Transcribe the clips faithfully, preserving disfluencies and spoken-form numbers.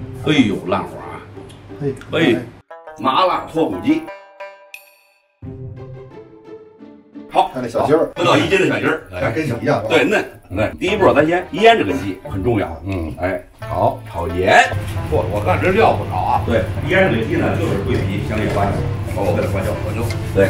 哎呦，烂活啊！ 嘿， 哎，麻辣脱骨鸡。好， 看那小鸡儿， 不到一斤的小鸡儿， 还跟小一样。 对，嫩嫩。第一步，咱先腌这个鸡，很重要。嗯，哎，好，炒盐。 嚯，我看这料不少啊。 对，腌这个鸡呢，就是桂皮、香叶、花椒，哦，为了花椒，花椒。对。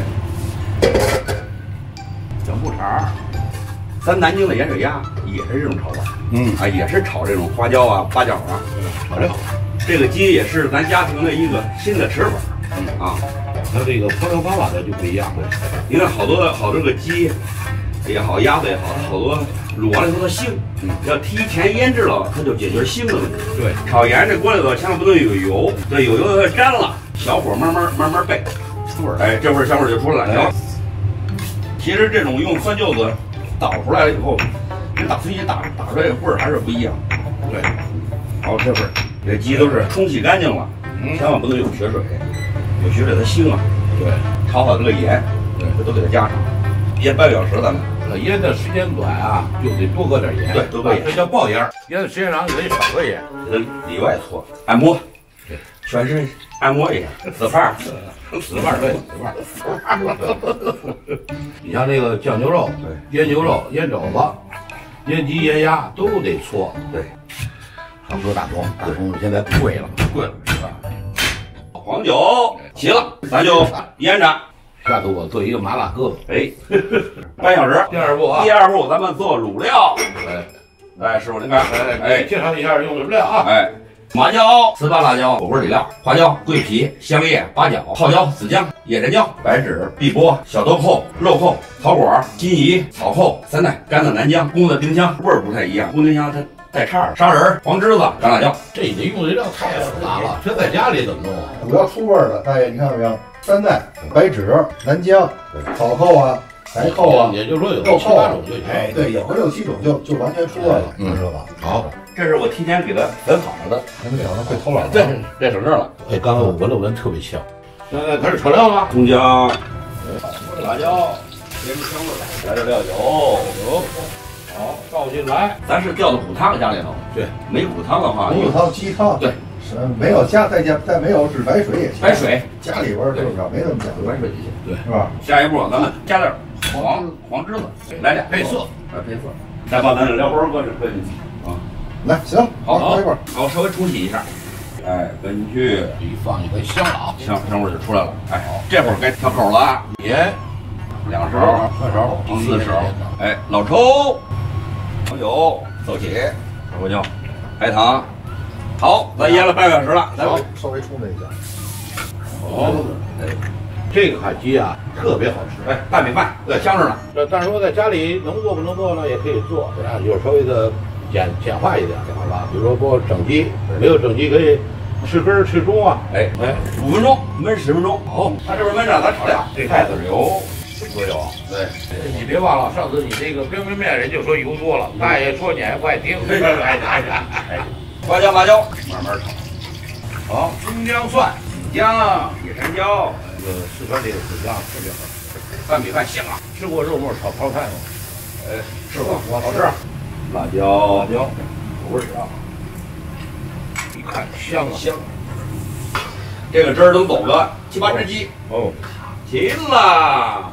小木肠，咱南京的盐水鸭也是这种炒法。嗯，啊，也是炒这种花椒啊、八角啊， 炒料。 这个鸡也是咱家庭的一个新的吃法。嗯啊。 它这个烹饪方法呢就不一样了。 你看好多好多个鸡也好，鸭子也好，好多卤完了以后它腥，嗯，要提前腌制了，它就解决腥的问题。对，炒盐这锅里头千万不能有油，对，有油它粘了，小火慢慢慢慢备，出味儿，哎，这味儿香味儿就出来了。哎、其实这种用酸臼子捣出来了以后，跟打碎机打打出来的味儿还是不一样。对，好，这味儿，这鸡都是冲洗干净了，嗯、千万不能有血水。有血水它腥啊，对，炒好这个盐，对，这都给它加上，腌半个小时咱们。 呃，腌的时间短啊，就得多搁点盐， 对，多搁盐， 这叫爆盐。腌的时间长就得少搁盐， 这里外搓，按摩，对，全身按摩一下，死范儿， 死范儿，对，死范儿。你像这个酱牛肉，对，腌牛肉、腌肘子、腌鸡、腌鸭都得搓， 对。 差不多大葱，大葱现在贵了，贵了，是吧？ 黄酒齐了，咱就腌着。 下次我做一个麻辣鸽子， 哎，半小时。 第二步啊， 第二步咱们做卤料。 哎， 哎，师傅您看， 哎哎，介绍一下用什么料啊？ 哎，麻椒、糍粑辣椒、火锅底料、花椒、桂皮、香叶、八角、泡椒、子姜、野山椒、白芷、碧波、小豆蔻、肉蔻、草果、金怡、草蔻、三代、干的南姜、公的丁香，味儿不太一样。公丁香它带叉儿，砂仁、黄栀子、干辣椒。 这你用的料太复杂了，这在家里怎么弄啊？ 主要出味儿的，大爷你看到没有？三代、白芷、南姜、草蔻啊、白蔻啊， 也就是说有六七八种就行。 哎，对，有个六七种就就完全出味了， 嗯， 知道吧？ 好， 这是我提前给它粉好了的， 咱们这好像会偷懒。 对，这省事儿了。 哎，刚才我闻了闻，特别香。现在开始炒料了， 葱姜、辣椒，别出香味儿，来点料酒， 有。好，倒进来， 咱是吊的骨汤家里头。 对， 没骨汤的话， 骨汤、鸡汤， 对， 是没有加再加再没有是白水也行。 白水， 家里边儿就是没那么讲究， 白水就行， 对， 是吧？ 下一步咱们加点黄黄栀子，来点配色， 来配色，再把咱的料包搁这搁进去啊。 来，行，好，放一块儿， 好，稍微冲洗一下，哎，搁进去， 一放一回香了啊， 香香味就出来了。哎，这会儿该调口了， 盐两勺， 三勺， 四勺，哎，老抽。黄酒走起，胡椒，白糖，好，咱腌了半个小时了，来， 稍微冲这一下。 好，哎，这个海鸡啊，特别好吃， 哎，拌米饭，对，香着呢。 这但是说在家里能做不能做呢，也可以做，啊，就是稍微的简简化一点，好吧？比如说不整鸡，没有整鸡可以吃根儿吃中啊， 哎哎，五分钟焖十分钟，好，它这边焖着，咱炒料，这开始油。多油？对， 你别忘了，上次你这个冰冰面人就说油多了，大爷说你还不爱听。哎哎， 花椒、麻椒慢慢炒。 好，葱姜蒜、 子姜、野山椒， 这个四川这个子姜特别好吃， 拌米饭香啊！ 吃过肉末炒泡菜吗？ 哎，吃过， 好吃。 辣椒， 辣椒，有味儿啊！一看香啊香。这个汁儿能走个七八只鸡哦， 齐了。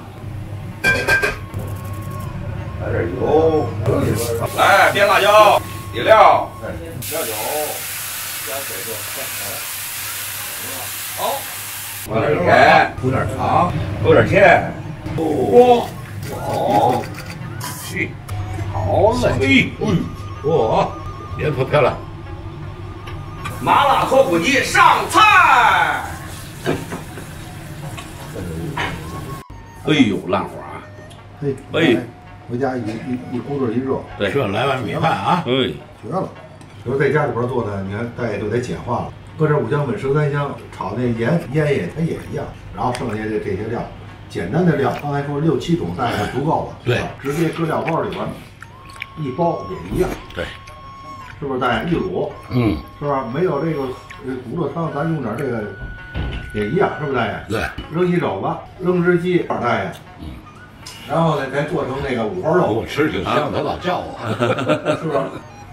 来点油，来煸辣椒，底料，料酒，加水就好。放点盐， 铺点糖， 勾点芡， 锅， 好， 去， 好嘞， 嗯，嚯，颜色漂亮。 麻辣脱骨鸡上菜。哎呦，烂活啊！ 嘿， 哎， 回家一一一咕嘟一热， 对， 这来碗米饭啊， 哎， 绝了。比如在家里边做的，你看大爷就得简化了，搁点五香粉、十三香，炒那盐腌也它也一样，然后剩下的这些料，简单的料，刚才说六七种大概足够了， 对， 直接搁料包里边一包也一样， 对， 是不是大爷一卤， 嗯， 是吧？没有这个骨头汤，咱用点这个也一样，是不是大爷？ 对， 扔一肘子，扔只鸡，大爷，然后呢，再做成那个五花肉， 我吃挺香，他老叫我， 是不是？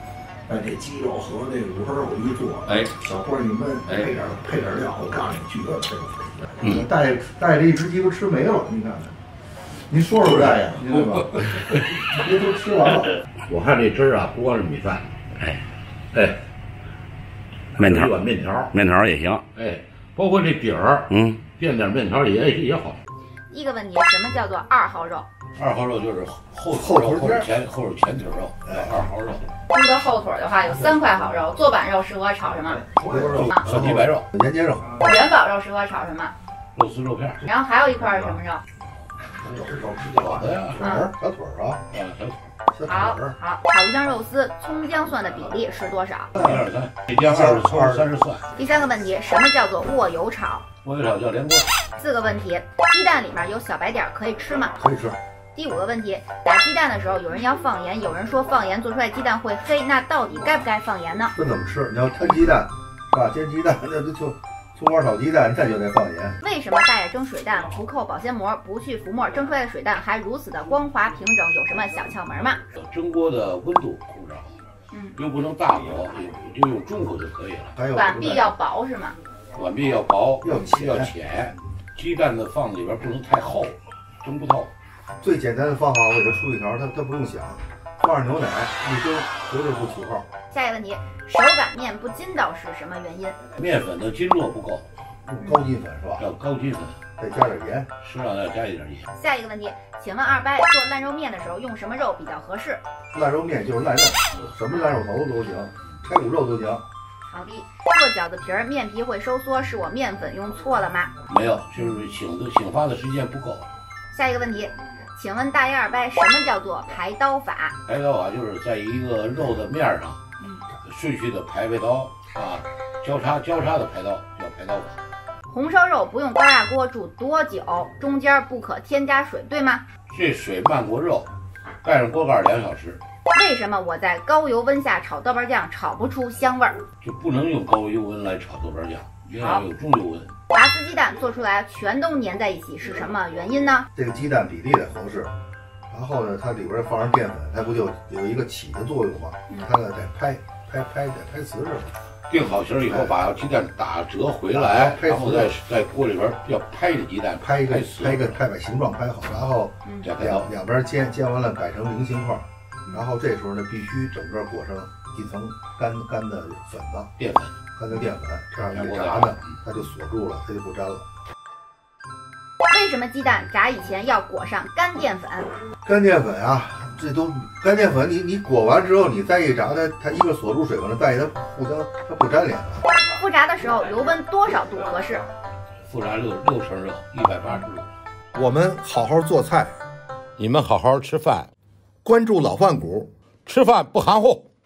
把这鸡肉和这五花肉一做， 哎， 小锅你焖， 哎， 配点配点料，我告诉你，绝了，这个。 嗯， 带带着一只鸡都吃没了，你看看。您说说大爷，对吧？这都吃完了。 我看这汁儿啊，不光是米饭， 哎， 哎， 面条， 一碗面条， 面条也行， 哎，包括这底儿， 嗯， 垫点面条也也好。 第一个问题，什么叫做二号肉？ 二号肉就是后后肉或者前或者前腿肉，哎，二号肉。 猪的后腿的话有三块好肉，坐板肉适合炒什么？ 火锅肉、酸鸡白肉、 年节肉、 元宝肉适合炒什么？ 肉丝肉片。 然后还有一块是什么肉？ 小的呀， 儿、小腿儿啊， 啊，小腿。 好好，炒鱼香肉丝，葱姜蒜的比例是多少？ 一二三，一姜二十葱，三十蒜。 第三个问题，什么叫做卧油炒？ 卧油炒叫连锅。 四个问题，鸡蛋里面有小白点儿可以吃吗？ 可以吃。 第五个问题，打鸡蛋的时候，有人要放盐，有人说放盐做出来鸡蛋会黑，那到底该不该放盐呢？ 分怎么吃？你要摊鸡蛋，是吧？煎鸡蛋，那就就葱花炒鸡蛋，这就得放盐。 为什么大爷蒸水蛋不扣保鲜膜，不去浮沫，蒸出来的水蛋还如此的光滑平整？有什么小窍门吗？ 蒸锅的温度控制好， 嗯， 又不能大火，就用中火就可以了。 还有碗壁要薄是吗？ 碗壁要薄， 要浅要浅，鸡蛋的放里边不能太厚，蒸不透。 最简单的方法，我给它出一条，它它不用想，放上牛奶一蒸，绝对不起泡。 下一个问题，手擀面不筋道是什么原因？ 面粉的筋络不够， 用高筋粉是吧？ 要高筋粉， 再加点盐， 适当要加一点盐。 下一个问题，请问二伯做烂肉面的时候用什么肉比较合适？ 烂肉面就是烂肉，什么烂肉头都行，拆骨肉都行。 好的，做饺子皮儿面皮会收缩，是我面粉用错了吗？ 没有，就是醒的醒发的时间不够。 下一个问题，请问大爷二伯，什么叫做排刀法？ 排刀法就是在一个肉的面上， 嗯， 顺序的排排刀啊，交叉交叉的排刀叫排刀法。 红烧肉不用高压锅煮多久？中间不可添加水，对吗？ 这水漫过肉，盖上锅盖两小时。 为什么我在高油温下炒豆瓣酱炒不出香味儿？ 就不能用高油温来炒豆瓣酱，应该用中油温。 拔丝鸡蛋做出来全都粘在一起，是什么原因呢？ 这个鸡蛋比例得合适，然后呢，它里边放上淀粉，它不就有一个起的作用吗？它呢得拍拍拍得拍瓷似的。 定好型以后，把鸡蛋打折回来，然后在在锅里边要拍着鸡蛋， 拍一个拍瓷拍一个拍把形状拍好，然后再拍刀两两边煎煎完了摆成菱形块，然后这时候呢必须整个裹上一层干干的粉子， 淀粉， 干的淀粉，这样一炸呢，它就锁住了，它就不粘了。 为什么鸡蛋炸以前要裹上干淀粉？ 干淀粉啊，这都干淀粉，你你裹完之后，你再一炸，它它一个锁住水分了，再一它互相它不粘连了。 复炸的时候油温多少度合适？ 复炸六六成热，一百八十度。 我们好好做菜， 你们好好吃饭， 关注老饭骨， 吃饭不含糊。